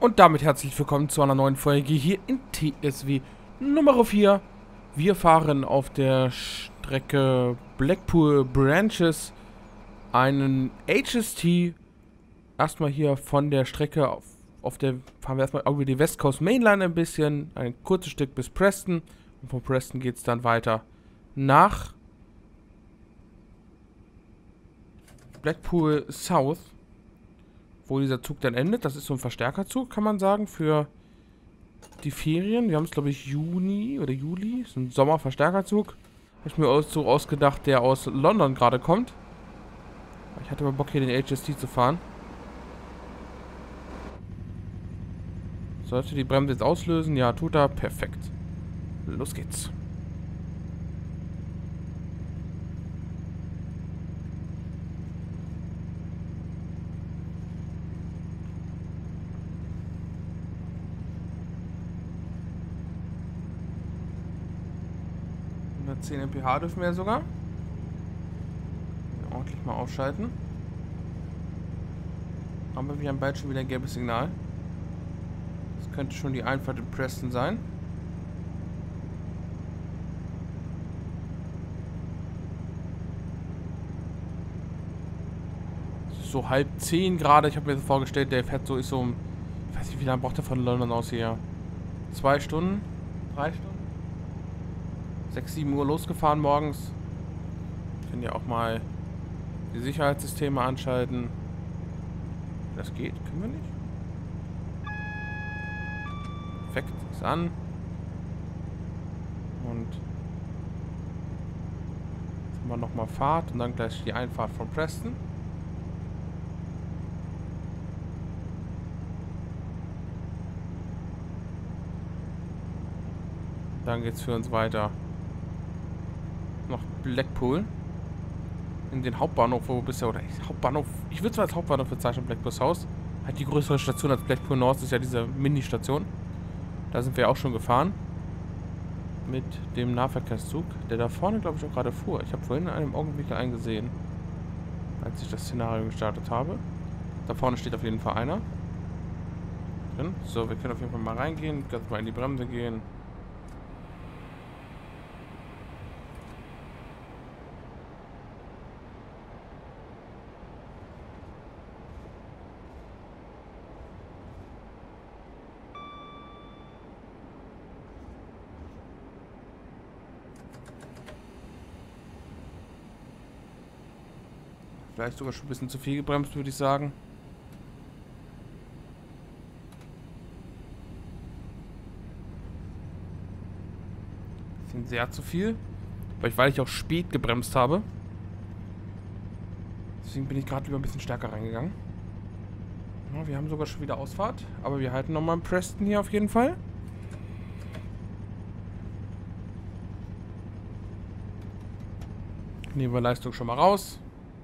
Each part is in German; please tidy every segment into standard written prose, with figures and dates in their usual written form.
Und damit herzlich willkommen zu einer neuen Folge hier in TSW Nummer 4. Wir fahren auf der Strecke Blackpool Branches einen HST. Erstmal hier von der Strecke auf der fahren wir erstmal über die West Coast Mainline ein bisschen, ein kurzes Stück bis Preston. Und von Preston geht es dann weiter nach Blackpool South, wo dieser Zug dann endet. Das ist so ein Verstärkerzug, kann man sagen, für die Ferien. Wir haben es, glaube ich, Juni oder Juli. Das ist ein Sommerverstärkerzug. Habe ich mir so ausgedacht, der aus London gerade kommt. Ich hatte aber Bock, hier den HST zu fahren. Sollte die Bremse jetzt auslösen? Ja, tut er. Perfekt. Los geht's. Über 10 mph dürfen wir ja sogar. Ordentlich mal ausschalten. Aber wir haben bald schon wieder ein gelbes Signal. Das könnte schon die Einfahrt in Preston sein. So 9:30 gerade. Ich habe mir so vorgestellt, der fährt so, ist so um, ich weiß nicht, wie lange braucht er von London aus hier? 2 Stunden? 3 Stunden? 6, 7 Uhr losgefahren morgens. Können ja auch mal die Sicherheitssysteme anschalten. Das geht, können wir nicht. Perfekt, ist an. Und jetzt haben wir nochmal Fahrt und dann gleich die Einfahrt von Preston. Dann geht's für uns weiter nach Blackpool. In den Hauptbahnhof, wo wir bisher, oder Hauptbahnhof, ich würde es als Hauptbahnhof bezeichnen, Blackpool House. Halt die größere Station als Blackpool North ist ja diese Mini-Station. Da sind wir auch schon gefahren. Mit dem Nahverkehrszug, der da vorne, glaube ich, auch gerade fuhr. Ich habe vorhin in einem Augenblick einen gesehen, als ich das Szenario gestartet habe. Da vorne steht auf jeden Fall einer. So, wir können auf jeden Fall mal reingehen, ganz mal in die Bremse gehen. Vielleicht sogar schon ein bisschen zu viel gebremst, würde ich sagen. Bisschen sehr zu viel. Weil ich auch spät gebremst habe. Deswegen bin ich gerade lieber ein bisschen stärker reingegangen. Ja, wir haben sogar schon wieder Ausfahrt. Aber wir halten nochmal in Preston hier auf jeden Fall. Nehmen wir Leistung schon mal raus.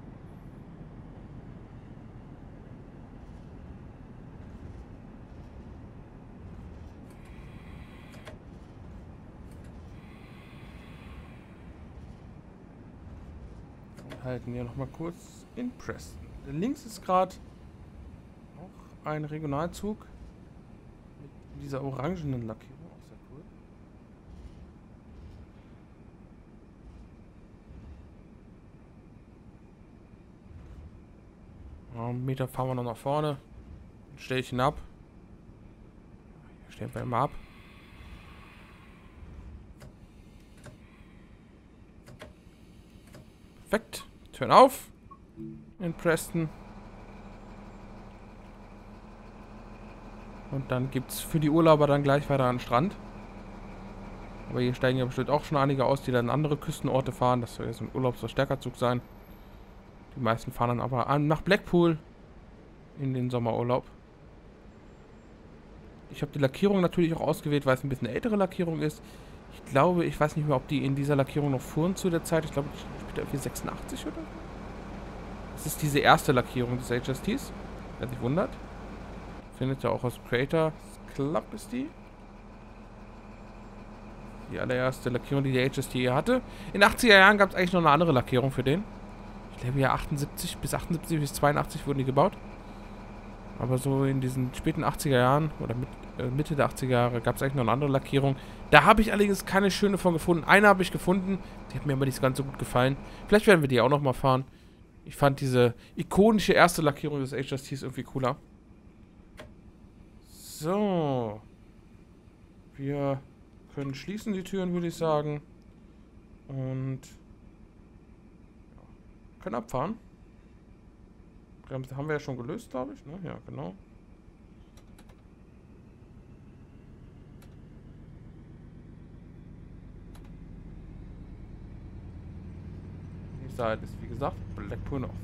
Halten wir noch mal kurz in Preston. Links ist gerade auch ein Regionalzug mit dieser orangenen Lackierung. Auch sehr cool. Einen Meter fahren wir noch nach vorne. Stelle ich ihn ab. Hier stellen wir ihn mal ab. Perfekt. Türen auf. In Preston. Und dann gibt es für die Urlauber dann gleich weiter an den Strand. Aber hier steigen ja bestimmt auch schon einige aus, die dann in andere Küstenorte fahren. Das soll ja so ein Urlaubsverstärkerzug sein. Die meisten fahren dann aber nach Blackpool in den Sommerurlaub. Ich habe die Lackierung natürlich auch ausgewählt, weil es ein bisschen eine ältere Lackierung ist. Ich glaube, ich weiß nicht mehr, ob die in dieser Lackierung noch fuhren zu der Zeit. Ich glaube, ich bin da 86 oder so. Das ist diese erste Lackierung des HSTs. Wer sich wundert. Findet ja auch aus Creator Club ist die. Die allererste Lackierung, die der HST hier hatte. In den 80er Jahren gab es eigentlich noch eine andere Lackierung für den. Ich glaube ja 78 bis 82 wurden die gebaut. Aber so in diesen späten 80er Jahren oder Mitte der 80er Jahre gab es eigentlich noch eine andere Lackierung. Da habe ich allerdings keine schöne von gefunden. Eine habe ich gefunden, die hat mir aber nicht so ganz so gut gefallen. Vielleicht werden wir die auch nochmal fahren. Ich fand diese ikonische erste Lackierung des HSTs irgendwie cooler. So. Wir können schließen die Türen, würde ich sagen. Und ja, können abfahren. Haben wir ja schon gelöst, glaube ich. Ne? Ja, genau. Die Seite ist, wie gesagt, Blackpool North.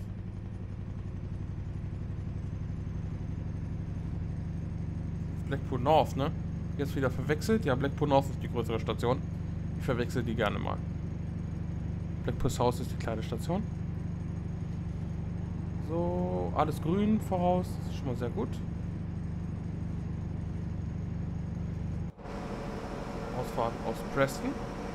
Blackpool North, ne? Jetzt wieder verwechselt. Ja, Blackpool North ist die größere Station. Ich verwechsel die gerne mal. Blackpool South ist die kleine Station. So, alles grün voraus. Das ist schon mal sehr gut. Ausfahrt aus Preston.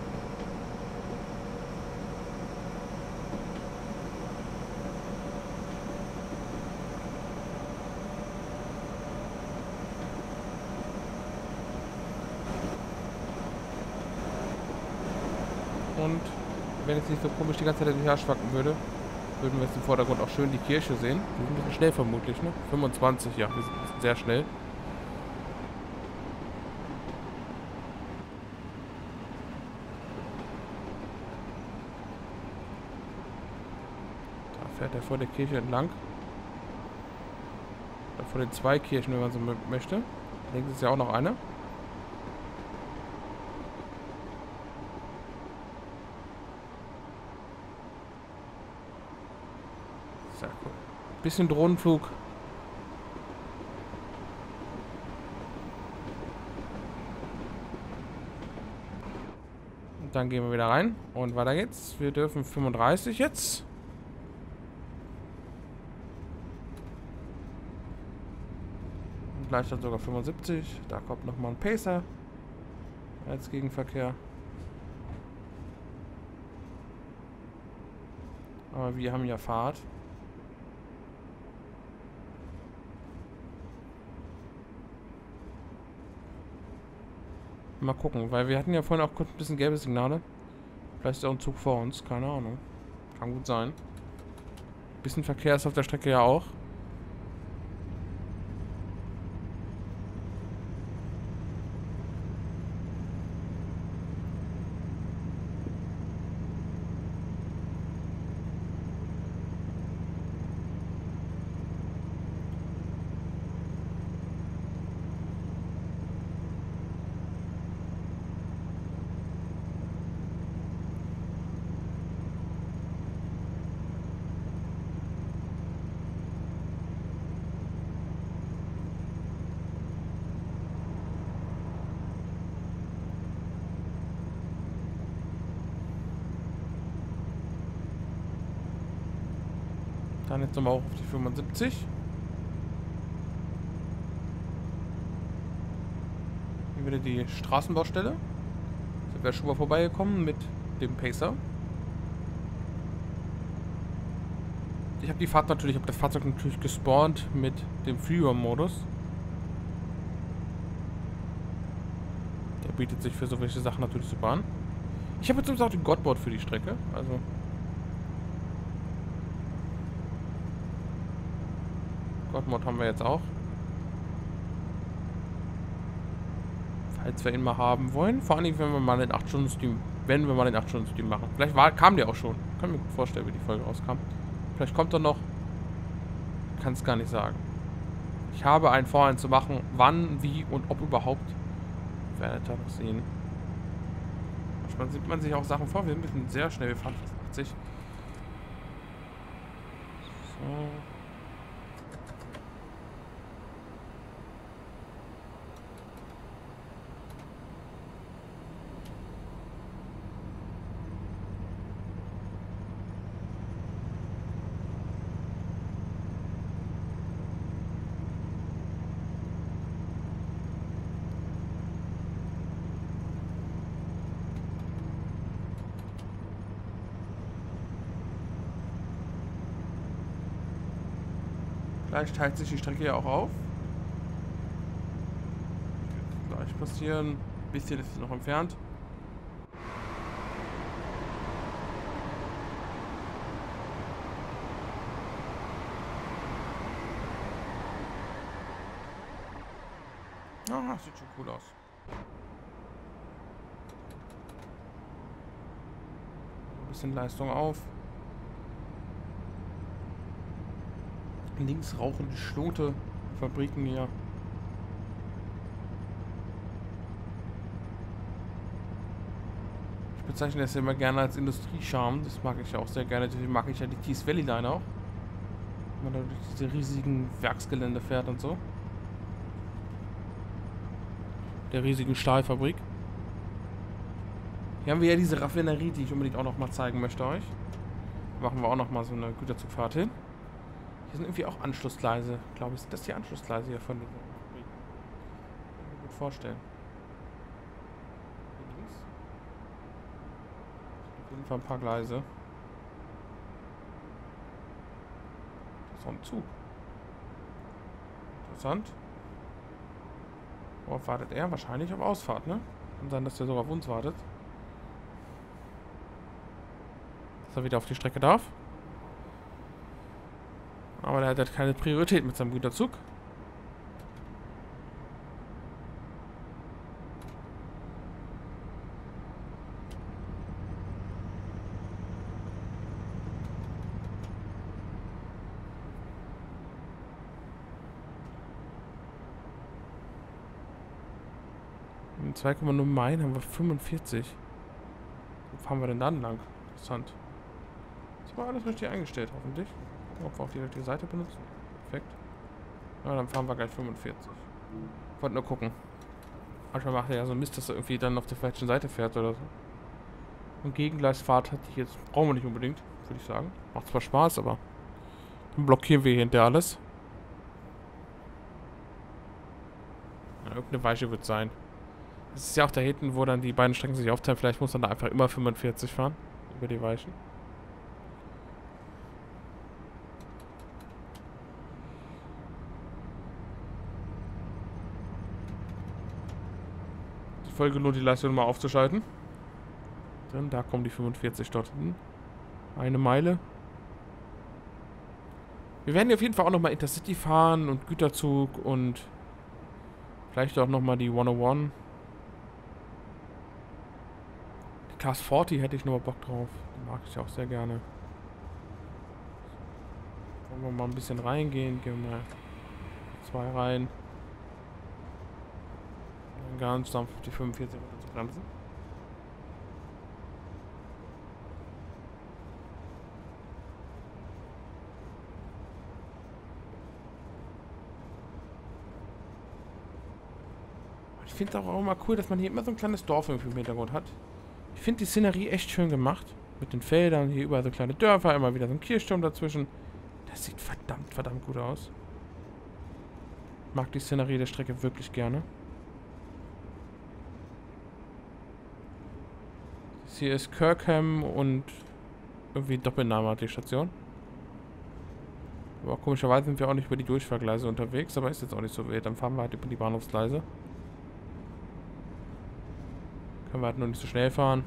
Und wenn es nicht so komisch die ganze Zeit hin und her schwanken würde, würden wir jetzt im Vordergrund auch schön die Kirche sehen. Wir sind ein bisschen schnell vermutlich, ne? 25, ja, wir sind sehr schnell. Da fährt er vor der Kirche entlang. Oder vor den zwei Kirchen, wenn man so möchte. Links ist ja auch noch eine. Sehr cool. Bisschen Drohnenflug. Und dann gehen wir wieder rein. Und weiter geht's. Wir dürfen 35 jetzt. Und gleich dann sogar 75. Da kommt nochmal ein Pacer. Als Gegenverkehr. Aber wir haben ja Fahrt. Mal gucken, weil wir hatten ja vorhin auch kurz ein bisschen gelbe Signale. Vielleicht ist auch ein Zug vor uns, keine Ahnung. Kann gut sein. Ein bisschen Verkehr ist auf der Strecke ja auch. Dann jetzt nochmal hoch auf die 75. Hier wieder die Straßenbaustelle. Sind wir schon mal vorbeigekommen mit dem Pacer. Ich habe das Fahrzeug natürlich gespawnt mit dem Freeroam-Modus. Der bietet sich für solche Sachen natürlich super an. Ich habe jetzt auch den Godboard für die Strecke, also Godmod haben wir jetzt auch. Falls wir ihn mal haben wollen. Vor allem, wenn wir mal den 8-Stunden-Stream machen. Vielleicht kam der auch schon. Kann mir gut vorstellen, wie die Folge rauskam. Vielleicht kommt er noch. Kann es gar nicht sagen. Ich habe einen vor, einen zu machen. Wann, wie und ob überhaupt. Werdet ihr noch sehen. Manchmal sieht man sich auch Sachen vor. Wir sind ein bisschen sehr schnell. Wir fahren fast 80. So. Vielleicht teilt sich die Strecke ja auch auf. Gleich passieren. Ein bisschen ist es noch entfernt. Ah, sieht schon cool aus. Ein bisschen Leistung auf. Links rauchen die Schlote. Fabriken hier. Ich bezeichne das ja immer gerne als Industriescharme. Das mag ich auch sehr gerne. Deswegen mag ich ja die Tees Valley Line auch. Wenn man da durch diese riesigen Werksgelände fährt und so. Der riesigen Stahlfabrik. Hier haben wir ja diese Raffinerie, die ich unbedingt auch noch mal zeigen möchte euch. Machen wir auch noch mal so eine Güterzugfahrt hin. Hier sind irgendwie auch Anschlussgleise, glaube ich. Sind das die Anschlussgleise hier von dieser Fabrik? Kann ich mir gut vorstellen. Hier links. Auf jeden Fall ein paar Gleise. Das ist auch ein Zug. Interessant. Worauf wartet er? Wahrscheinlich auf Ausfahrt, ne? Kann sein, dass der sogar auf uns wartet. Dass er wieder auf die Strecke darf. Aber der hat halt keine Priorität mit seinem Güterzug. In 2,0 Meilen haben wir 45. Wo fahren wir denn dann lang? Interessant. Das war alles richtig eingestellt, hoffentlich. Ob wir auch die richtige Seite benutzen. Perfekt. Ja, dann fahren wir gleich 45. Wollte nur gucken. Manchmal macht er ja so Mist, dass er irgendwie dann auf der falschen Seite fährt oder so. Und Gegengleisfahrt hatte ich jetzt. Brauchen wir nicht unbedingt, würde ich sagen. Macht zwar Spaß, aber dann blockieren wir hier hinter alles. Ja, irgendeine Weiche wird sein. Das ist ja auch da hinten, wo dann die beiden Strecken sich aufteilen. Vielleicht muss man da einfach immer 45 fahren. Über die Weichen. Die Folge lohnt die Leistung mal aufzuschalten. Dann da kommen die 45 dort hin. Eine Meile. Wir werden hier auf jeden Fall auch nochmal Intercity fahren und Güterzug und vielleicht auch nochmal die 101. Die Class 40 hätte ich nochmal Bock drauf. Die mag ich auch sehr gerne. Wollen wir mal ein bisschen reingehen? Gehen wir mal 2 rein. Dann ganz sanft auf die 45 runter zu bremsen. Ich finde es auch immer cool, dass man hier immer so ein kleines Dorf im Hintergrund hat. Ich finde die Szenerie echt schön gemacht. Mit den Feldern, hier überall so kleine Dörfer, immer wieder so ein Kirchturm dazwischen. Das sieht verdammt, verdammt gut aus. Ich mag die Szenerie der Strecke wirklich gerne. Das hier ist Kirkham und irgendwie Doppelname hat die Station. Aber komischerweise sind wir auch nicht über die Durchfahrgleise unterwegs, aber ist jetzt auch nicht so wild. Dann fahren wir halt über die Bahnhofsgleise. Können wir halt nur nicht so schnell fahren.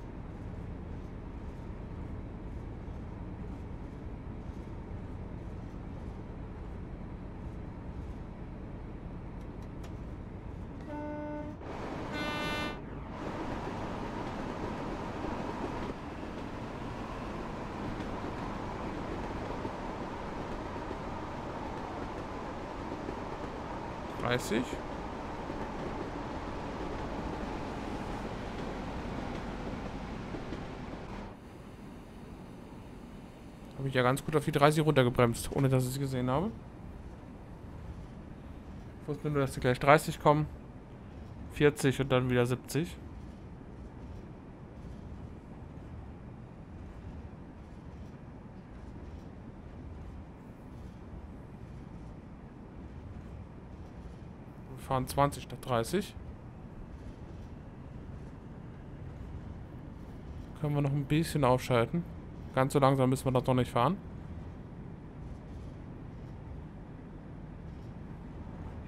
Habe ich ja ganz gut auf die 30 runtergebremst, ohne dass ich es gesehen habe. Ich wusste nur, dass die gleich 30 kommen. 40 und dann wieder 70. Wir fahren 20 statt 30. Können wir noch ein bisschen aufschalten. Ganz so langsam müssen wir das noch nicht fahren.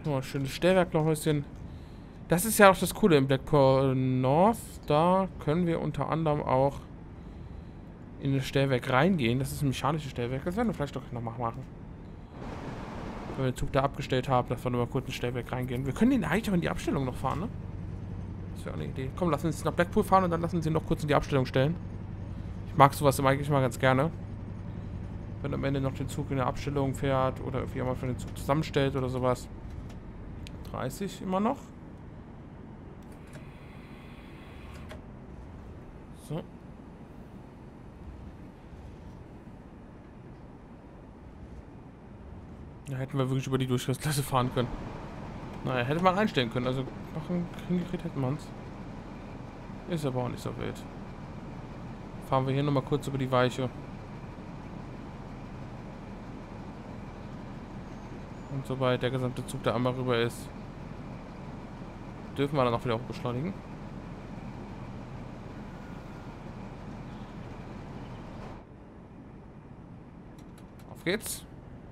Oh, ein schönes Stellwerklerhäuschen. Das ist ja auch das Coole im Blackpool North. Da können wir unter anderem auch in das Stellwerk reingehen. Das ist ein mechanisches Stellwerk. Das werden wir vielleicht doch noch mal machen. Wenn wir den Zug da abgestellt haben, dass wir nur mal kurz ins Stellwerk reingehen. Wir können den eigentlich auch in die Abstellung noch fahren, ne? Das wäre auch eine Idee. Komm, lass uns nach Blackpool fahren und dann lassen Sie ihn noch kurz in die Abstellung stellen. Ich mag sowas eigentlich mal ganz gerne. Wenn am Ende noch den Zug in der Abstellung fährt oder irgendwie jemand von den Zug zusammenstellt oder sowas. 30 immer noch. So. Da hätten wir wirklich über die Durchgangsklasse fahren können. Naja, hätte man einstellen können. Also machen hingekriegt hätten wir es. Ist aber auch nicht so wild. Fahren wir hier nochmal kurz über die Weiche. Und sobald der gesamte Zug da einmal rüber ist, dürfen wir dann auch wieder beschleunigen. Auf geht's.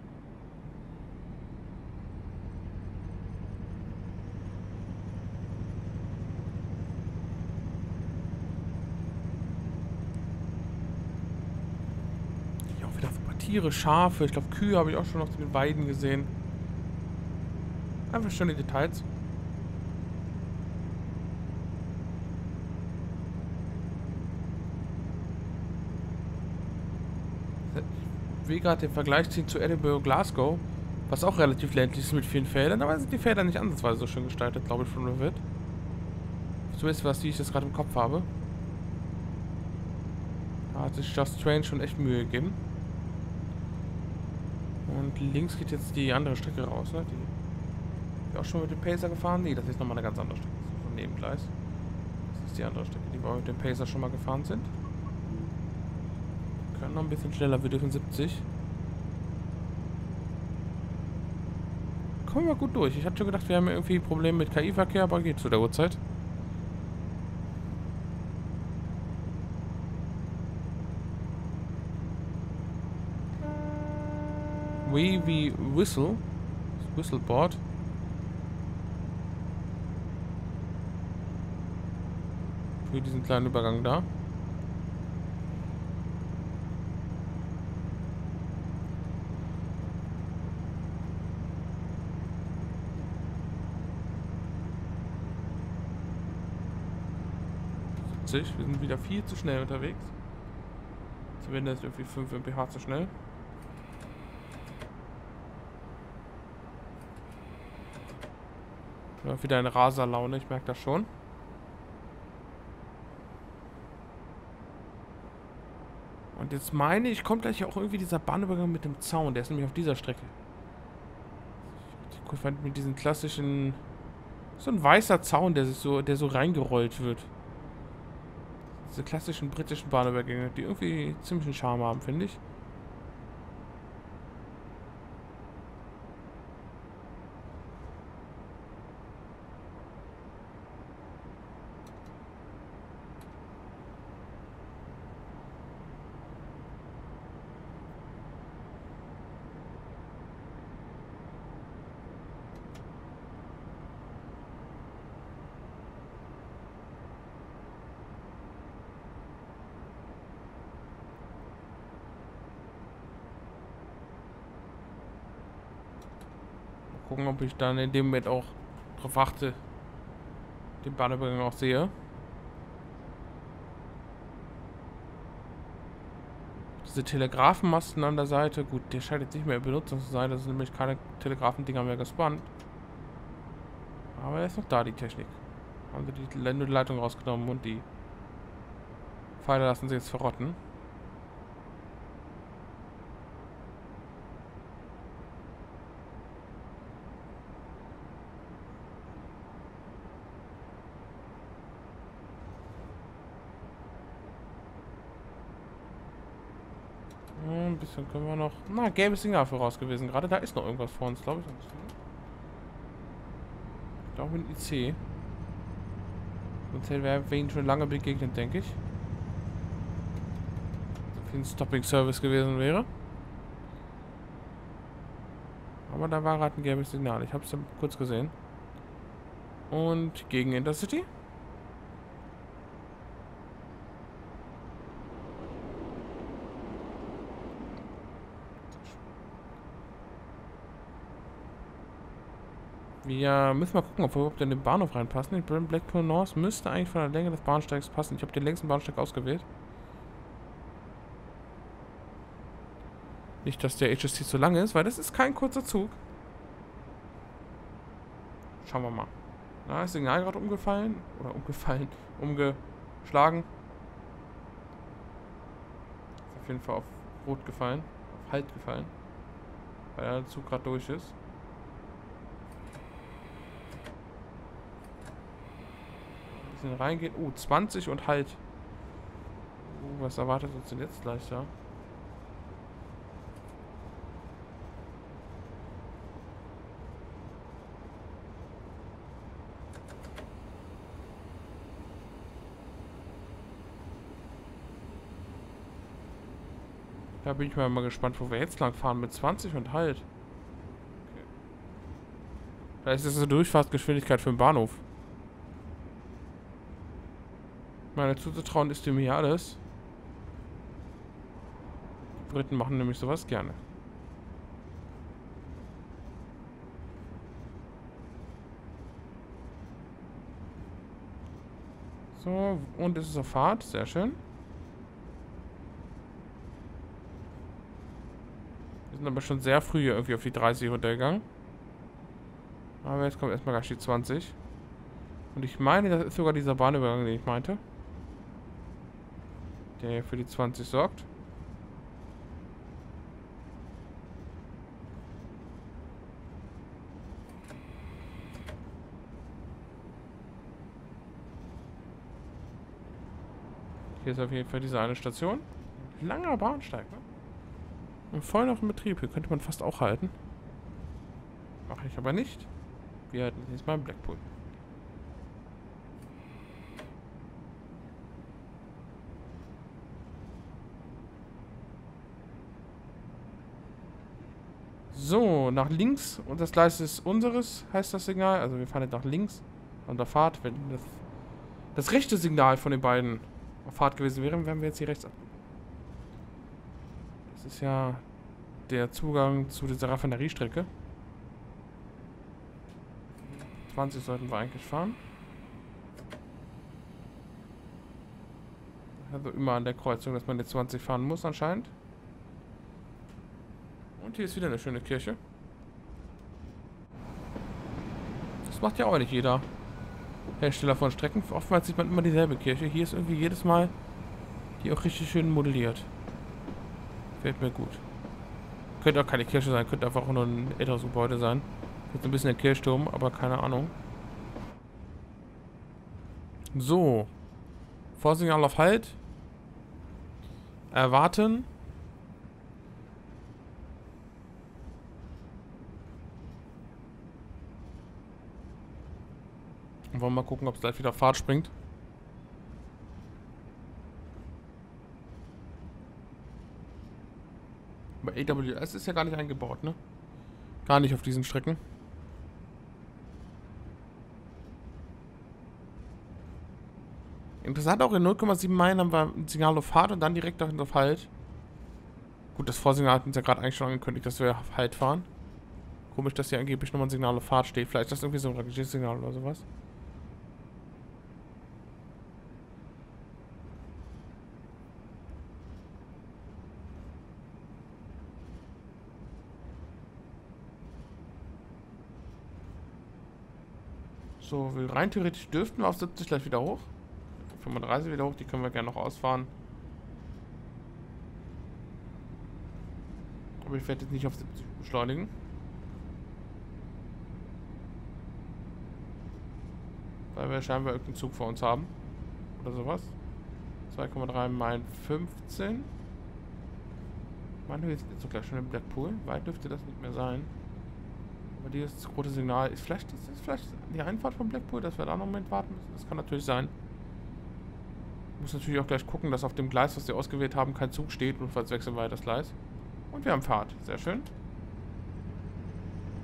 Hier auch wieder ein paar Tiere, Schafe. Ich glaube, Kühe habe ich auch schon auf den Weiden gesehen. Einfach schöne Details. Ich will gerade den Vergleich ziehen zu Edinburgh, Glasgow, was auch relativ ländlich ist mit vielen Feldern, aber sind die Felder nicht ansatzweise so schön gestaltet, glaube ich, von Revit. Zumindest was, wie ich das gerade im Kopf habe. Da hat sich Just Strange schon echt Mühe gegeben. Und links geht jetzt die andere Strecke raus, ne? Die auch schon mit dem Pacer gefahren? Nee, das ist nochmal eine ganz andere Strecke. Das ist so ein Nebengleis. Das ist die andere Strecke, die wir mit dem Pacer schon mal gefahren sind. Wir können noch ein bisschen schneller, wir dürfen 70. Kommen wir gut durch. Ich hatte schon gedacht, wir haben irgendwie Probleme mit KI-Verkehr, aber geht zu der Uhrzeit. Wie Whistle. Das Whistleboard. Für diesen kleinen Übergang da. Wir sind wieder viel zu schnell unterwegs. Zumindest irgendwie 5 mph zu schnell. Ja, wieder eine Raserlaune, ich merke das schon. Und jetzt meine ich, kommt gleich auch irgendwie dieser Bahnübergang mit dem Zaun. Der ist nämlich auf dieser Strecke. Ich fand mit diesen klassischen... So ein weißer Zaun, der so reingerollt wird. Diese klassischen britischen Bahnübergänge, die irgendwie ziemlich einen Charme haben, finde ich. Gucken, ob ich dann in dem Moment auch drauf achte, den Bahnübergang auch sehe. Diese Telegrafenmasten an der Seite, gut, der scheint jetzt nicht mehr in Benutzung zu sein, das sind nämlich keine Telegrafendinger mehr gespannt. Aber er ist noch da, die Technik. Haben sie die Leitung rausgenommen und die Pfeile lassen sie jetzt verrotten. Ein bisschen können wir noch... Na, gelbes Signal voraus gewesen. Gerade da ist noch irgendwas vor uns, glaube ich. Ich glaube ein IC. Sonst hätten wir ihn schon lange begegnet, denke ich. So viel ein Stopping-Service gewesen wäre. Aber da war gerade ein gelbes Signal. Ich habe es kurz gesehen. Und gegen Intercity. Wir müssen mal gucken, ob wir überhaupt in den Bahnhof reinpassen. Ich bin Blackpool North müsste eigentlich von der Länge des Bahnsteigs passen. Ich habe den längsten Bahnsteig ausgewählt. Nicht, dass der HST zu lang ist, weil das ist kein kurzer Zug. Schauen wir mal. Na, ist das Signal gerade umgefallen? Oder umgeschlagen. Ist auf jeden Fall auf Rot gefallen. Auf Halt gefallen. Weil der Zug gerade durch ist. Ein bisschen reingehen. 20 und Halt. Was erwartet uns denn jetzt gleich da? Da bin ich mal gespannt, wo wir jetzt lang fahren. Mit 20 und Halt. Okay. Vielleicht ist das eine Durchfahrtsgeschwindigkeit für den Bahnhof. Meine zuzutrauen ist dem hier alles. Die Briten machen nämlich sowas gerne. So, und es ist auf Fahrt. Sehr schön. Wir sind aber schon sehr früh irgendwie auf die 30 runtergegangen. Aber jetzt kommt erstmal gleich die 20. Und ich meine, das ist sogar dieser Bahnübergang, den ich meinte. Der hier für die 20 sorgt. Hier ist auf jeden Fall diese eine Station. Langer Bahnsteig, ne? Und voll noch in Betrieb. Hier könnte man fast auch halten. Mache ich aber nicht. Wir halten jetzt mal in Blackpool. So, nach links. Und das Gleis ist unseres, heißt das Signal. Also wir fahren jetzt nach links an der Fahrt. Wenn das rechte Signal von den beiden auf Fahrt gewesen wäre, wären wir jetzt hier rechts ab. Das ist ja der Zugang zu dieser Raffineriestrecke. 20 sollten wir eigentlich fahren. Also immer an der Kreuzung, dass man jetzt 20 fahren muss anscheinend. Und hier ist wieder eine schöne Kirche. Das macht ja auch nicht jeder Hersteller von Strecken. Oftmals sieht man immer dieselbe Kirche. Hier ist irgendwie jedes Mal die auch richtig schön modelliert. Gefällt mir gut. Könnte auch keine Kirche sein, könnte einfach nur ein älteres Gebäude sein. Jetzt ein bisschen ein Kirchturm, aber keine Ahnung. So. Vorsignal auf Halt. Erwarten. Und wollen wir mal gucken, ob es gleich wieder auf Fahrt springt. Aber AWS ist ja gar nicht eingebaut, ne? Gar nicht auf diesen Strecken. Interessant, auch in 0,7 Meilen haben wir ein Signal auf Fahrt und dann direkt auf Halt. Gut, das Vorsignal hat uns ja gerade eigentlich schon angekündigt, dass wir auf Halt fahren. Komisch, dass hier angeblich nochmal ein Signal auf Fahrt steht. Vielleicht ist das irgendwie so ein Rangiersignal oder sowas. So, rein theoretisch dürften wir auf 70 gleich wieder hoch. 35 wieder hoch, die können wir gerne noch ausfahren. Aber ich werde jetzt nicht auf 70 beschleunigen. Weil wir scheinbar irgendeinen Zug vor uns haben. Oder sowas. 2,3 Meilen 15. Meine wir sind jetzt gleich schon in Blackpool. Weit dürfte das nicht mehr sein. Aber dieses rote Signal ist vielleicht die Einfahrt von Blackpool, dass wir da noch einen Moment warten müssen. Das kann natürlich sein. Ich muss natürlich auch gleich gucken, dass auf dem Gleis, was wir ausgewählt haben, kein Zug steht. Und falls wechseln wir das Gleis. Und wir haben Fahrt. Sehr schön.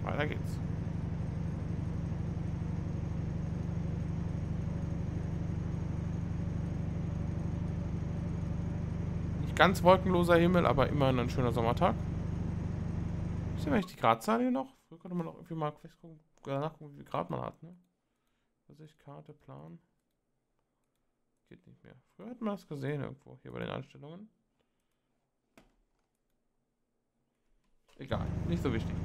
Weiter geht's. Nicht ganz wolkenloser Himmel, aber immerhin ein schöner Sommertag. Ist ja eigentlich die Gradzahl hier noch? Früher konnte man auch irgendwie mal gucken, nachgucken, wie viel Grad man hat, ne? Übersicht, Karte, Plan. Geht nicht mehr. Früher hat man das gesehen irgendwo, hier bei den Einstellungen. Egal, nicht so wichtig.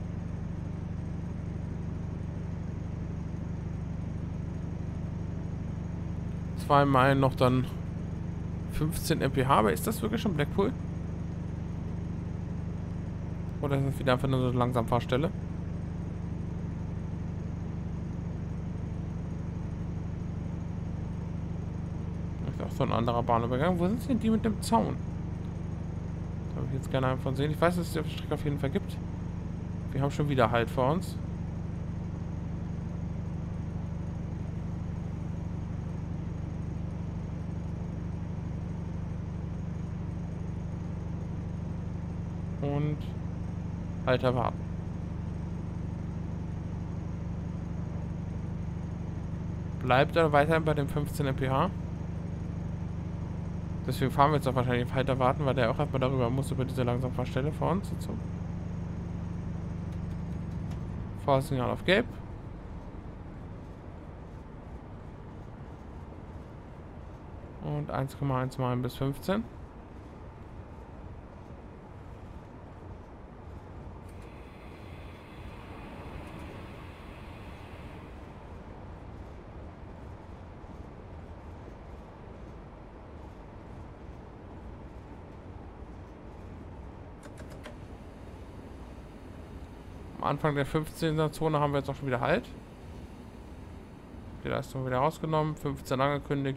2 Meilen noch dann 15 mph, aber ist das wirklich schon Blackpool? Oder ist das wieder einfach nur so eine Langsamfahrstelle? Ist auch so ein anderer Bahnübergang. Wo sind denn die mit dem Zaun? Da würde ich jetzt gerne einfach sehen. Ich weiß, dass es die auf der Strecke auf jeden Fall gibt. Wir haben schon wieder Halt vor uns. Und Halt erwarten. Bleibt er weiterhin bei dem 15 mph. Deswegen fahren wir jetzt auch wahrscheinlich Halt erwarten, weil der auch erstmal darüber muss, über diese Langsamfahrstelle vor uns. So. Fahrsignal auf Gelb. Und 1,1 Meilen bis 15. Am Anfang der 15er Zone haben wir jetzt auch schon wieder Halt. Die Leistung wieder rausgenommen, 15 angekündigt.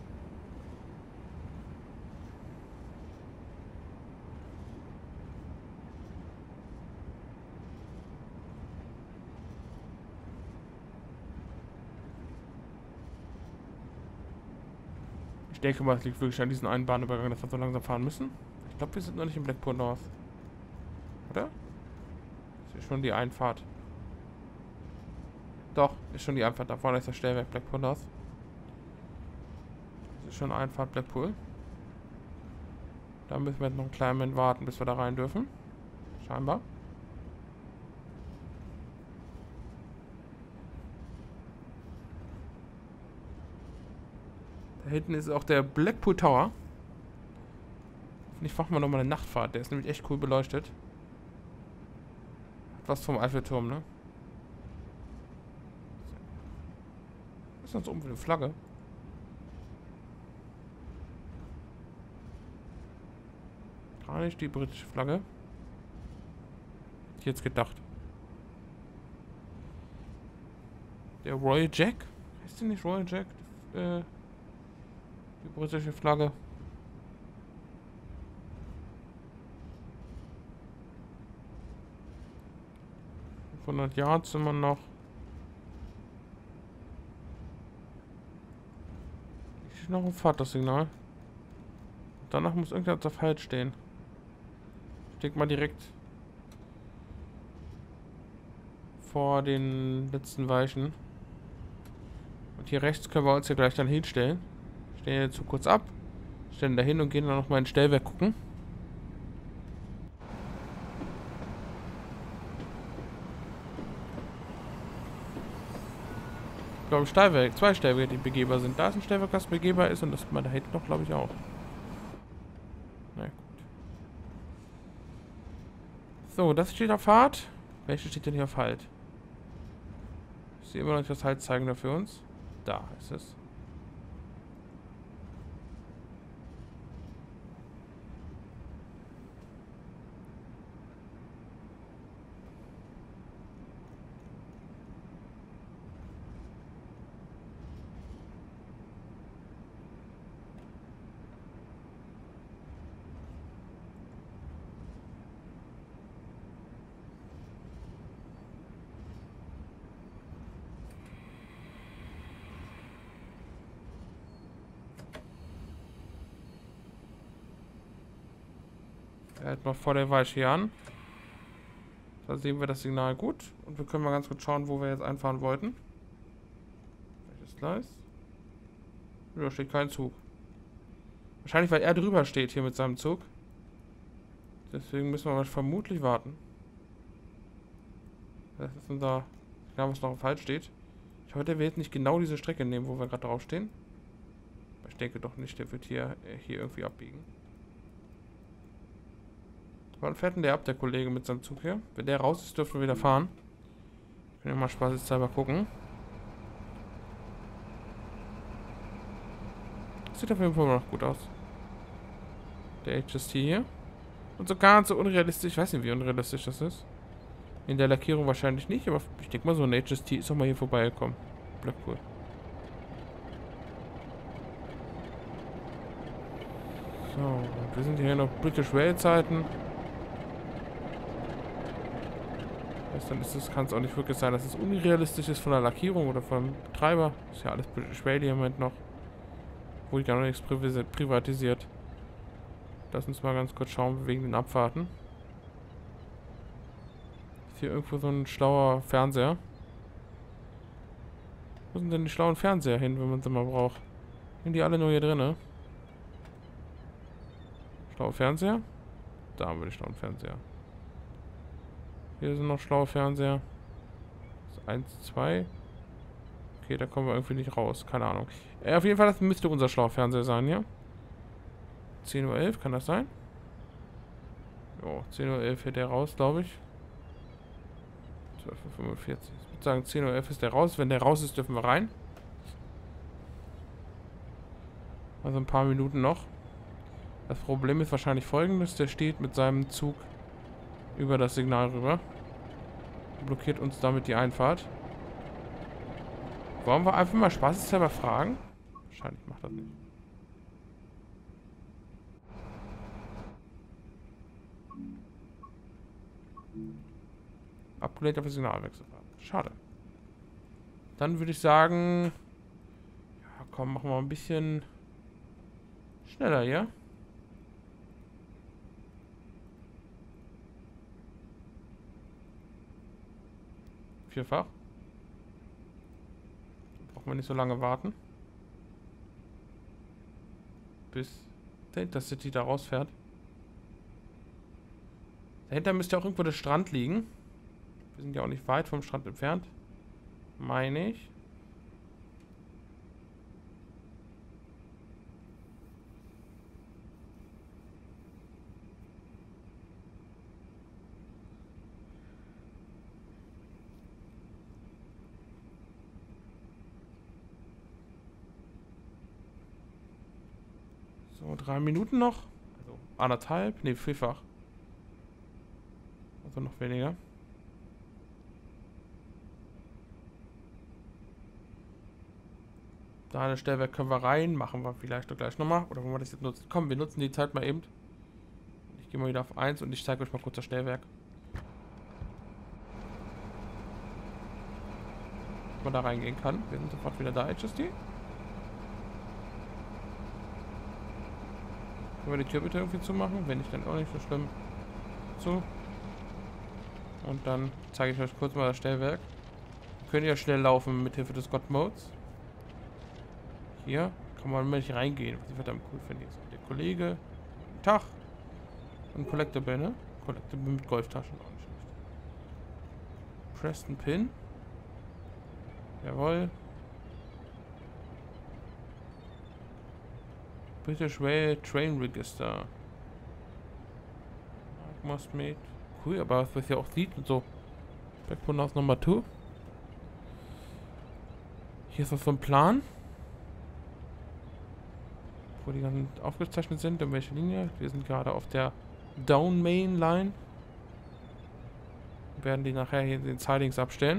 Ich denke mal, es liegt wirklich an diesem einen Bahnübergang, dass wir so langsam fahren müssen. Ich glaube, wir sind noch nicht in Blackpool North. Oder? Das ist schon die Einfahrt. Doch, ist schon die Einfahrt. Da vorne ist das Stellwerk Blackpool North. Das ist schon Einfahrt Blackpool. Da müssen wir jetzt noch einen kleinen Moment warten, bis wir da rein dürfen. Scheinbar. Da hinten ist auch der Blackpool Tower. Hoffentlich machen wir nochmal eine Nachtfahrt. Der ist nämlich echt cool beleuchtet. Hat was vom Eiffelturm, ne? Was ist das oben für eine Flagge? Gar nicht die britische Flagge. Hätte ich jetzt gedacht. Der Royal Jack? Heißt der nicht Royal Jack? Die britische Flagge. 500 Yards sind wir noch. Ich sehe noch ein Fahrtersignal. Danach muss irgendwas auf Halt stehen. Ich denke mal direkt vor den letzten Weichen. Und hier rechts können wir uns ja gleich dann hinstellen. Stellen jetzt so kurz ab, stellen da hin und gehen dann nochmal ins Stellwerk gucken. Ich glaube, Stellwerk, 2 Stellwerke, die begehbar sind. Da ist ein Stellwerk, das begehbar ist, und das man da hinten noch, glaube ich, auch. Na gut. So, das steht auf Fahrt. Welche steht denn hier auf Halt? Ich sehe immer noch nicht das Halt zeigen da für uns. Da ist es. Er hält mal vor der Weiche hier an. Das Da sehen wir das Signal gut. Und wir können mal ganz kurz schauen, wo wir jetzt einfahren wollten. Welches Gleis? Da steht kein Zug. Wahrscheinlich, weil er drüber steht hier mit seinem Zug. Deswegen müssen wir vermutlich warten. Das ist unser Signal, was noch falsch steht. Ich hoffe, der wird nicht genau diese Strecke nehmen, wo wir gerade draufstehen. Aber ich denke doch nicht, der wird hier irgendwie abbiegen. Wann fährt denn der ab, der Kollege mit seinem Zug hier? Wenn der raus ist, dürfen wir wieder fahren. Können wir mal spaßeshalber gucken. Sieht auf jeden Fall noch gut aus. Der HST hier. Und so ganz so unrealistisch. Ich weiß nicht, wie unrealistisch das ist. In der Lackierung wahrscheinlich nicht, aber ich denke mal, so ein HST ist auch mal hier vorbeigekommen. Blackpool. So, wir sind hier noch British Rail Zeiten. Dann kann es auch nicht wirklich sein, dass es unrealistisch ist von der Lackierung oder vom Betreiber. Ist ja alles British Rail im Moment noch. Wurde gar noch nichts privatisiert. Lass uns mal ganz kurz schauen wegen den Abfahrten. Ist hier irgendwo so ein schlauer Fernseher? Wo sind denn die schlauen Fernseher hin, wenn man sie mal braucht? Sind die alle nur hier drin, ne? Schlaue Fernseher? Da haben wir die schlauen Fernseher. Hier sind noch schlaue Fernseher. 1, 2. Okay, da kommen wir irgendwie nicht raus. Keine Ahnung. Auf jeden Fall, das müsste unser schlauer Fernseher sein, ja? 10:11 Uhr, kann das sein? Jo, 10:11 Uhr fährt der raus, glaube ich. 12:45 Uhr. Ich würde sagen, 10:11 Uhr ist der raus. Wenn der raus ist, dürfen wir rein. Also ein paar Minuten noch. Das Problem ist wahrscheinlich folgendes. Der steht mit seinem Zug über das Signal rüber. Blockiert uns damit die Einfahrt. Wollen wir einfach mal spaßeshalber fragen? Wahrscheinlich macht das nicht. Upgrade auf Signalwechselfahrt. Schade. Dann würde ich sagen... Ja, komm, machen wir ein bisschen schneller hier. Vierfach. Brauchen wir nicht so lange warten. Bis der Intercity da rausfährt. Dahinter müsste auch irgendwo der Strand liegen. Wir sind ja auch nicht weit vom Strand entfernt. Meine ich. So, 3 Minuten noch. Also 1,5. Ne, vierfach. Also noch weniger. Da eine Stellwerk können wir rein. Machen wir vielleicht doch gleich nochmal. Oder wollen wir das jetzt nutzen? Komm, wir nutzen die Zeit mal eben. Ich gehe mal wieder auf 1 und ich zeige euch mal kurz das Stellwerk. Ob man da reingehen kann. Wir sind sofort wieder da, HST. Können wir die Tür bitte irgendwie zumachen? Wenn nicht, dann auch nicht so schlimm. So. Und dann zeige ich euch kurz mal das Stellwerk. Wir können ja schnell laufen mit Hilfe des God-Modes. Hier kann man nicht reingehen, was ich verdammt cool finde. Jetzt der Kollege. Guten Tag. Und Collectible, ne? Collectible mit Golftaschen. Auch nicht schlecht. Preston Pin. Jawohl. British Rail Train Register. Must meet. Cool, aber was man ja auch sieht und so. Backbone aus Nummer 2. Hier ist noch so ein Plan. Wo die dann aufgezeichnet sind, in welcher Linie. Wir sind gerade auf der Down Main Line. Werden die nachher hier in den Sidings abstellen.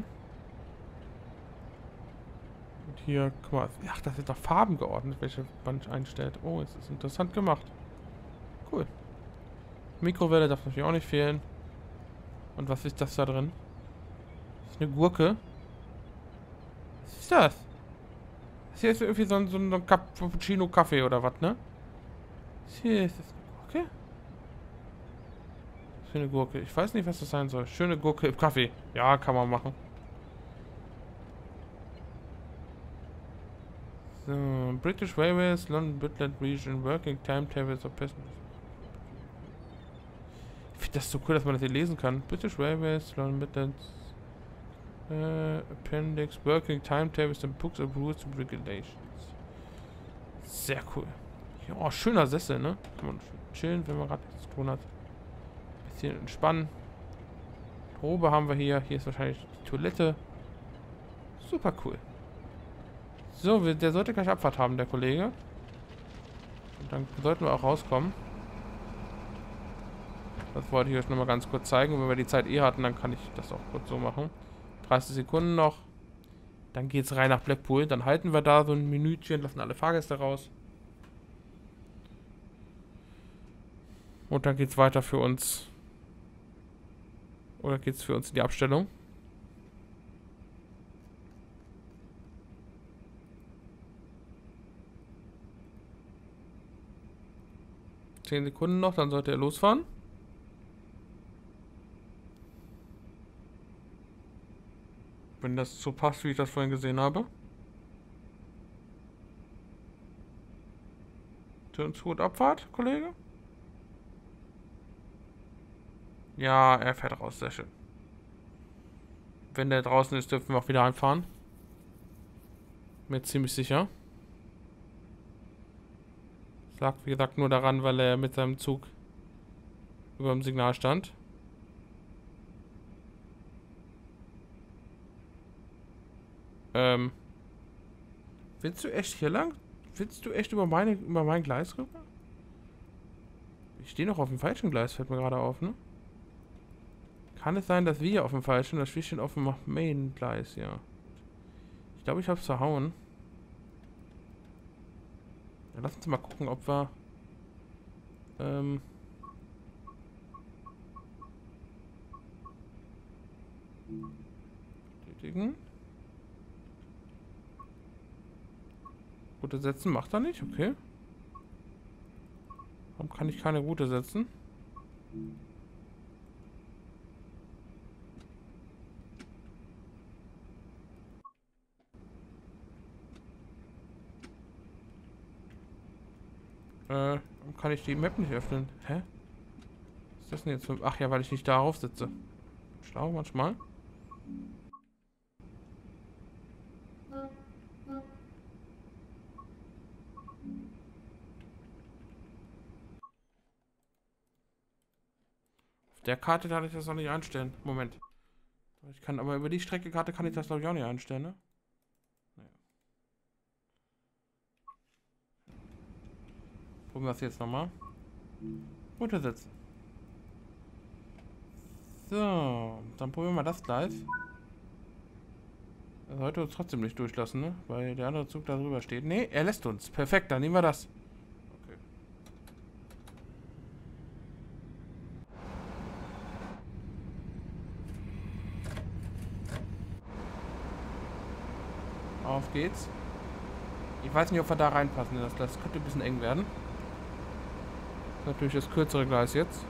Und hier, guck mal, ach, das ist nach Farben geordnet, welche man einstellt. Oh, es ist interessant gemacht. Cool. Mikrowelle darf natürlich auch nicht fehlen. Und was ist das da drin? Das ist eine Gurke. Was ist das? Das hier ist irgendwie so ein Cappuccino-Kaffee oder was, ne? Das hier ist das eine Gurke? Schöne Gurke. Ich weiß nicht, was das sein soll. Schöne Gurke im Kaffee. Ja, kann man machen. So, British Railways, London Midland Region, Working Timetables of Business. Ich finde das so cool, dass man das hier lesen kann. British Railways, London Midlands, Appendix, Working Timetables and Books of Rules and Regulations. Sehr cool. Ja, oh, schöner Sessel, ne? Kann man chillen, wenn man gerade nichts zu tun hat. Bisschen entspannen. Probe haben wir hier. Hier ist wahrscheinlich die Toilette. Super cool. So, der sollte gleich Abfahrt haben, der Kollege. Und dann sollten wir auch rauskommen. Das wollte ich euch nochmal ganz kurz zeigen. Und wenn wir die Zeit hatten, dann kann ich das auch kurz so machen. 30 Sekunden noch. Dann geht es rein nach Blackpool. Dann halten wir da so ein Minütchen, lassen alle Fahrgäste raus. Und dann geht es weiter für uns. Oder geht es für uns in die Abstellung? 10 Sekunden noch, dann sollte er losfahren. Wenn das so passt, wie ich das vorhin gesehen habe. Turn zu und Abfahrt, Kollege? Ja, er fährt raus, sehr schön. Wenn der draußen ist, dürfen wir auch wieder einfahren. Mir ziemlich sicher. Lag, wie gesagt, nur daran, weil er mit seinem Zug über dem Signal stand. Willst du echt hier lang? Willst du echt über mein Gleis rüber? Ich stehe noch auf dem falschen Gleis, fällt mir gerade auf, ne? Kann es sein, dass wir auf dem falschen, das wir stehen auf dem Main-Gleis, ja. Ich glaube, ich habe es verhauen. Ja, lass uns mal gucken, ob wir bestätigen. Route setzen macht er nicht, okay. Warum kann ich keine Route setzen? Warum kann ich die Map nicht öffnen? Hä? Was ist das denn jetzt für... Ach ja, weil ich nicht darauf sitze. Schlau manchmal. Auf der Karte kann ich das noch nicht einstellen. Moment. Ich kann aber über die Streckekarte kann ich das glaube ich auch nicht einstellen, ne? Naja. Probieren wir das jetzt nochmal. Untersetzen. So, dann probieren wir das Gleis. Er sollte uns trotzdem nicht durchlassen, ne? Weil der andere Zug da drüber steht. Ne, er lässt uns. Perfekt, dann nehmen wir das. Okay. Auf geht's. Ich weiß nicht, ob wir da reinpassen. Das könnte ein bisschen eng werden. Das ist natürlich das kürzere Gleis jetzt.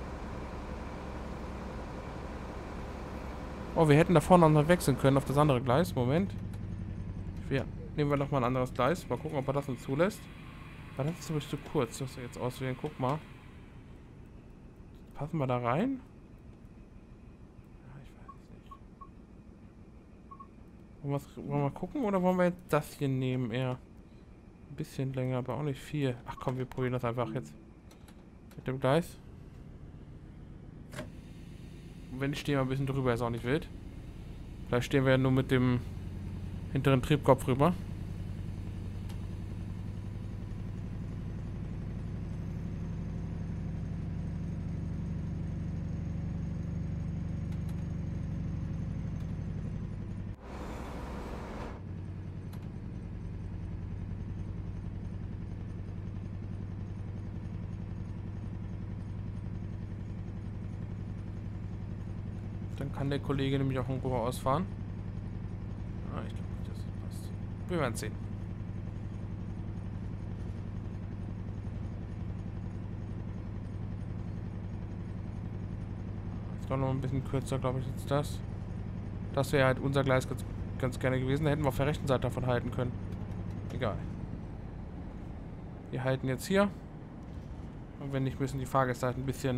Oh, wir hätten da vorne noch wechseln können auf das andere Gleis. Moment. Nehmen wir nochmal ein anderes Gleis. Mal gucken, ob er das uns zulässt. Weil das ist nämlich zu kurz. Das wir jetzt auswählen. Guck mal. Passen wir da rein? Ja, ich weiß es nicht. Wollen wir gucken oder wollen wir jetzt das hier nehmen? Eher ein bisschen länger, aber auch nicht viel. Ach komm, wir probieren das einfach jetzt. Mit dem Gleis. Wenn ich stehe mal ein bisschen drüber, ist auch nicht wild. Vielleicht stehen wir ja nur mit dem hinteren Triebkopf rüber. Dann kann der Kollege nämlich auch in Ruhe ausfahren. Ah, ich glaube nicht, das passt. Wir werden sehen. Ist doch noch ein bisschen kürzer, glaube ich, als das. Das wäre halt unser Gleis ganz gerne gewesen. Da hätten wir auf der rechten Seite davon halten können. Egal. Wir halten jetzt hier. Und wenn nicht, müssen die Fahrgäste halt ein bisschen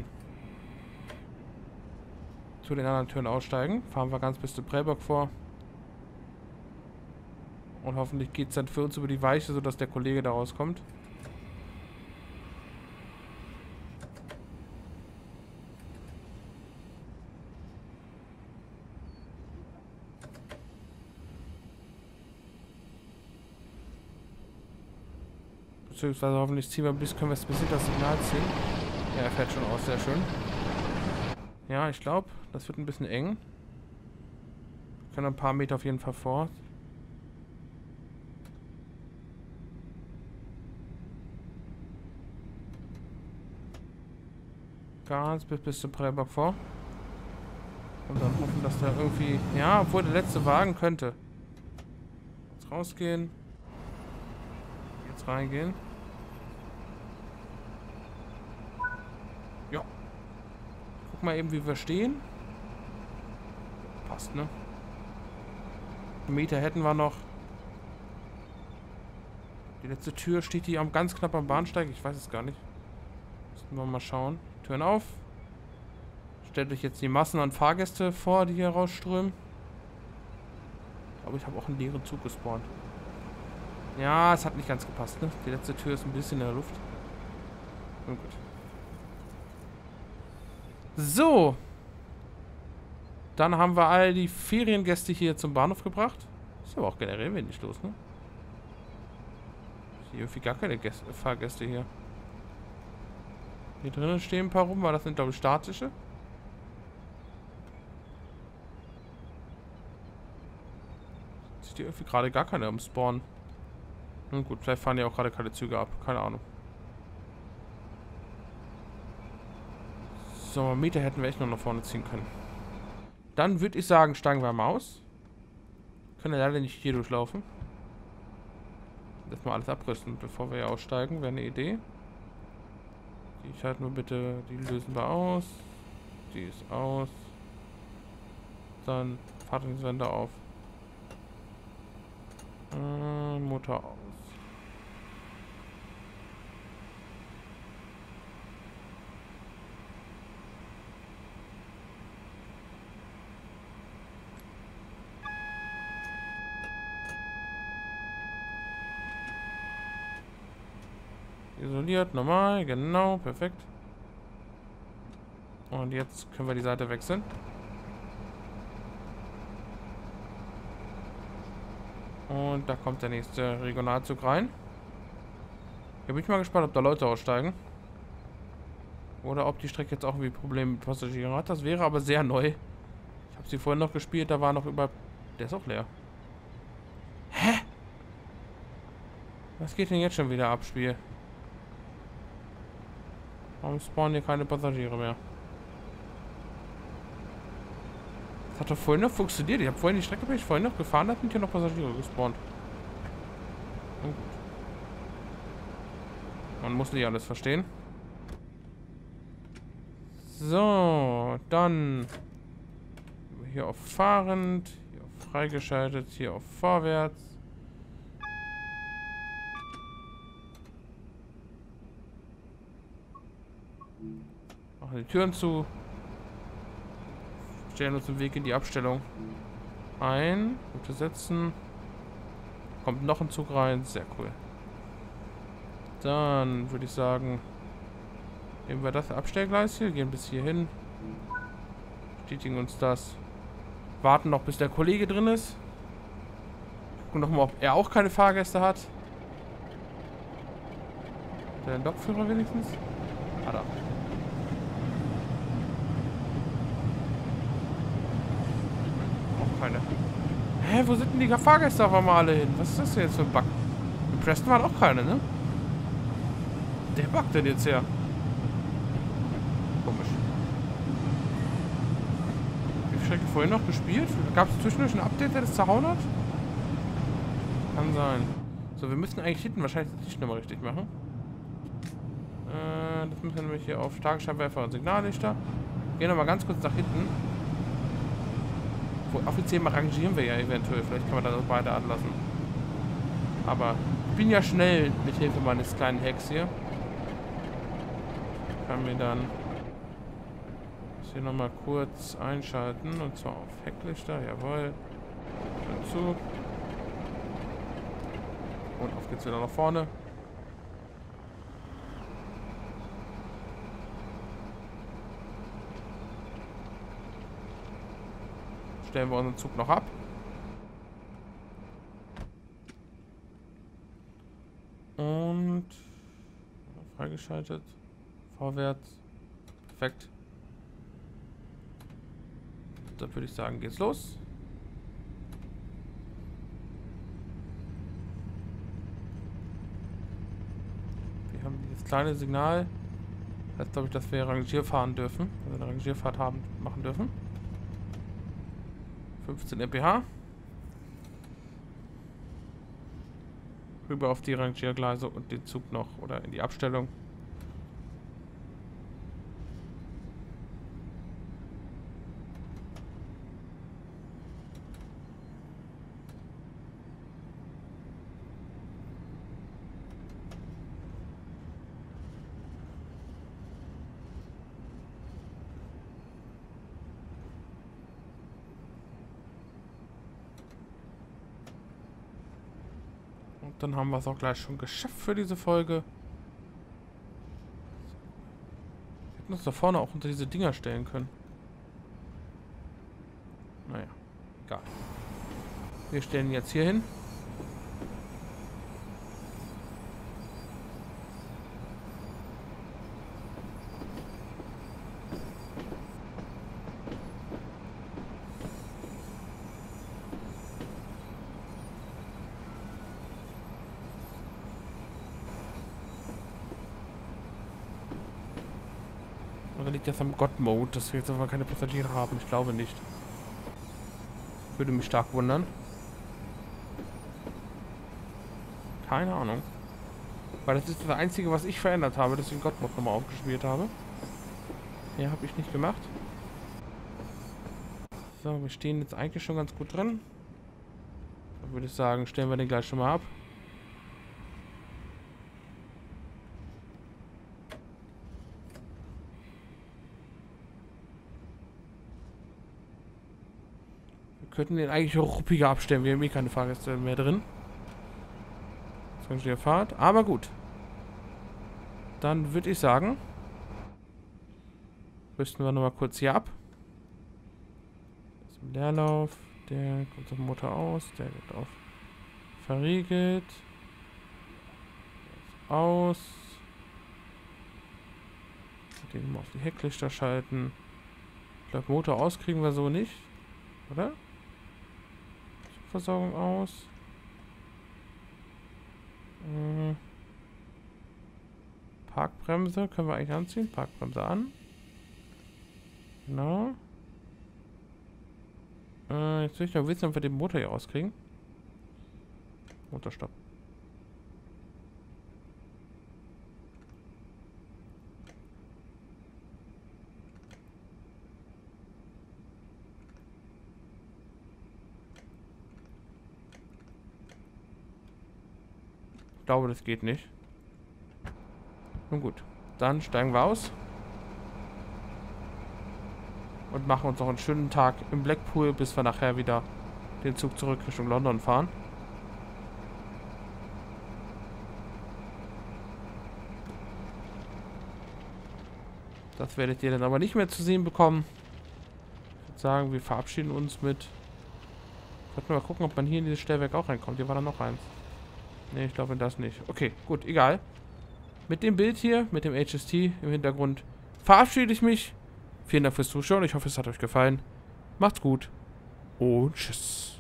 zu den anderen Türen aussteigen. Fahren wir ganz bis zu Prellbock vor. Und hoffentlich geht es dann für uns über die Weiche, sodass der Kollege da rauskommt. Beziehungsweise hoffentlich ziehen wir können wir es bis das Signal ziehen. Ja, er fährt schon aus, sehr schön. Ja, ich glaube, das wird ein bisschen eng. Wir können ein paar Meter auf jeden Fall vor. Ganz bis zum Prellbock vor. Und dann hoffen, dass da irgendwie... Ja, obwohl der letzte Wagen könnte. Jetzt rausgehen. Jetzt reingehen. Ja. Guck mal eben, wie wir stehen. Passt, ne? Einen Meter hätten wir noch. Die letzte Tür steht hier ganz knapp am Bahnsteig. Ich weiß es gar nicht. Müssen wir mal schauen. Türen auf. Stellt euch jetzt die Massen an Fahrgäste vor, die hier rausströmen. Ich glaube, ich habe auch einen leeren Zug gespawnt. Ja, es hat nicht ganz gepasst, ne? Die letzte Tür ist ein bisschen in der Luft. Und gut. So. Dann haben wir all die Feriengäste hier zum Bahnhof gebracht. Ist aber auch generell wenig los, ne? Hier irgendwie gar keine Fahrgäste hier. Hier drinnen stehen ein paar rum, weil das sind, glaube ich, statische. Sieht hier irgendwie gerade gar keine am Spawn. Nun gut, vielleicht fahren ja auch gerade keine Züge ab. Keine Ahnung. So, einen Meter hätten wir echt noch nach vorne ziehen können. Dann würde ich sagen, steigen wir mal aus. Können ja leider nicht hier durchlaufen. Erstmal alles abrüsten, bevor wir hier aussteigen. Wäre eine Idee. Die schalten wir bitte, die lösen wir aus. Die ist aus. Dann Fahrtrichtungswende auf. Motor aus. Isoliert, normal, genau, perfekt. Und jetzt können wir die Seite wechseln. Und da kommt der nächste Regionalzug rein. Hier bin ich mal gespannt, ob da Leute aussteigen. Oder ob die Strecke jetzt auch irgendwie Probleme mit Passagieren hat. Das wäre aber sehr neu. Ich habe sie vorhin noch gespielt, da war noch über... Der ist auch leer. Hä? Was geht denn jetzt schon wieder ab, Spiel? Warum spawnen hier keine Passagiere mehr? Das hat doch vorhin noch funktioniert. Ich habe vorhin die Strecke, bin ich vorhin noch gefahren, da sind hier noch Passagiere gespawnt. Und gut. Man muss nicht alles verstehen. So, dann hier auf fahrend, hier auf freigeschaltet, hier auf vorwärts. Machen die Türen zu. Stellen uns den Weg in die Abstellung ein. Gute setzen. Kommt noch ein Zug rein. Sehr cool. Dann würde ich sagen, nehmen wir das Abstellgleis hier. Gehen bis hier hin. Bestätigen uns das. Warten noch, bis der Kollege drin ist. Gucken nochmal, ob er auch keine Fahrgäste hat. Der Lokführer wenigstens. Ah, da. Keine. Hä, wo sind denn die Fahrgäste auf einmal alle hin? Was ist das denn jetzt für ein Bug? In Preston waren auch keine, ne? Der buggt denn jetzt her? Komisch. Die Strecke vorhin noch gespielt? Gab es zwischendurch ein Update, der das zerhauen hat? Kann sein. So, wir müssen eigentlich hinten wahrscheinlich das Licht nochmal richtig machen. Das müssen wir nämlich hier auf Tagesscheinwerfer und Signallichter. Gehen wir mal ganz kurz nach hinten. Offiziell mal rangieren wir ja eventuell. Vielleicht kann man dann beide anlassen. Aber ich bin ja schnell mit Hilfe meines kleinen Hacks hier. Kann mir dann das hier nochmal kurz einschalten. Und zwar auf Hecklichter. Jawohl. Dazu. Und auf geht's wieder nach vorne. Stellen wir unseren Zug noch ab. Und freigeschaltet. Vorwärts. Perfekt. Dann würde ich sagen, geht's los. Wir haben dieses kleine Signal. Das heißt, glaube ich, dass wir Rangierfahren dürfen. Also eine Rangierfahrt machen dürfen. 15 mph. Rüber auf die Rangiergleise und den Zug noch oder in die Abstellung. Und dann haben wir es auch gleich schon geschafft für diese Folge. Wir hätten uns da vorne auch unter diese Dinger stellen können. Naja, egal. Wir stellen jetzt hier hin. Oder liegt das am God-Mode, dass wir jetzt aber keine Passagiere haben? Ich glaube nicht. Würde mich stark wundern. Keine Ahnung. Weil das ist das Einzige, was ich verändert habe, dass ich den God-Mode nochmal aufgespielt habe. Ja, habe ich nicht gemacht. So, wir stehen jetzt eigentlich schon ganz gut drin. Da würde ich sagen, stellen wir den gleich schon mal ab. Wir könnten den eigentlich auch ruppiger abstellen. Wir haben eh keine Fahrgäste mehr drin. Das Fahrt. Aber gut. Dann würde ich sagen, rüsten wir nochmal kurz hier ab. Das ist im Leerlauf. Der kommt auf den Motor aus. Der wird auf verriegelt. Aus. Den mal auf die Hecklichter schalten. Ich glaube, Motor aus kriegen wir so nicht. Oder? Versorgung aus. Parkbremse können wir eigentlich anziehen. Parkbremse an. Genau. Jetzt will ich noch wissen, ob wir den Motor hier rauskriegen. Motorstopp. Ich glaube, das geht nicht. Nun gut, dann steigen wir aus. Und machen uns noch einen schönen Tag im Blackpool, bis wir nachher wieder den Zug zurück Richtung London fahren. Das werdet ihr dann aber nicht mehr zu sehen bekommen. Ich würde sagen, wir verabschieden uns mit... Sollten wir mal gucken, ob man hier in dieses Stellwerk auch reinkommt. Hier war da noch eins. Ne, ich glaube das nicht. Okay, gut, egal. Mit dem Bild hier, mit dem HST im Hintergrund, verabschiede ich mich. Vielen Dank fürs Zuschauen. Ich hoffe, es hat euch gefallen. Macht's gut und tschüss.